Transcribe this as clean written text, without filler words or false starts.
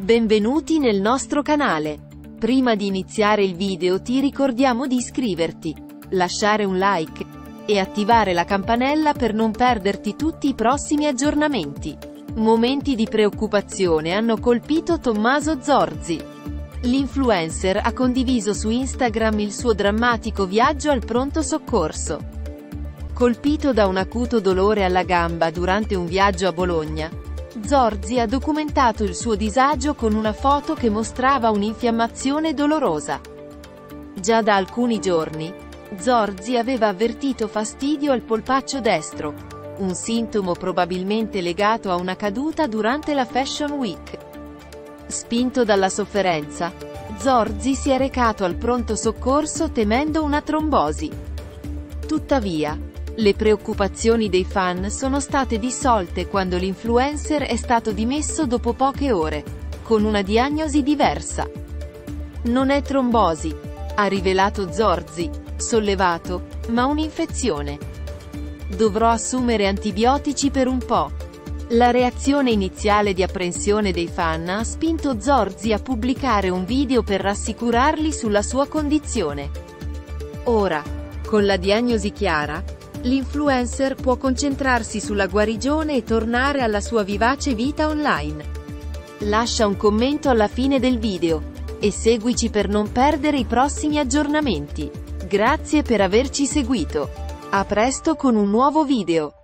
Benvenuti nel nostro canale. Prima di iniziare il video ti ricordiamo di iscriverti, lasciare un like e attivare la campanella per non perderti tutti i prossimi aggiornamenti. Momenti di preoccupazione hanno colpito Tommaso Zorzi. L'influencer ha condiviso su Instagram il suo drammatico viaggio al pronto soccorso. Colpito da un acuto dolore alla gamba durante un viaggio a Bologna, Zorzi ha documentato il suo disagio con una foto che mostrava un'infiammazione dolorosa. Già da alcuni giorni, Zorzi aveva avvertito fastidio al polpaccio destro, un sintomo probabilmente legato a una caduta durante la Fashion Week. Spinto dalla sofferenza, Zorzi si è recato al pronto soccorso temendo una trombosi. Tuttavia, le preoccupazioni dei fan sono state dissolte quando l'influencer è stato dimesso dopo poche ore, con una diagnosi diversa. Non è trombosi, ha rivelato Zorzi, sollevato, ma un'infezione. Dovrò assumere antibiotici per un po'. La reazione iniziale di apprensione dei fan ha spinto Zorzi a pubblicare un video per rassicurarli sulla sua condizione. Ora, con la diagnosi chiara, l'influencer può concentrarsi sulla guarigione e tornare alla sua vivace vita online. Lascia un commento alla fine del video e seguici per non perdere i prossimi aggiornamenti. Grazie per averci seguito. A presto con un nuovo video.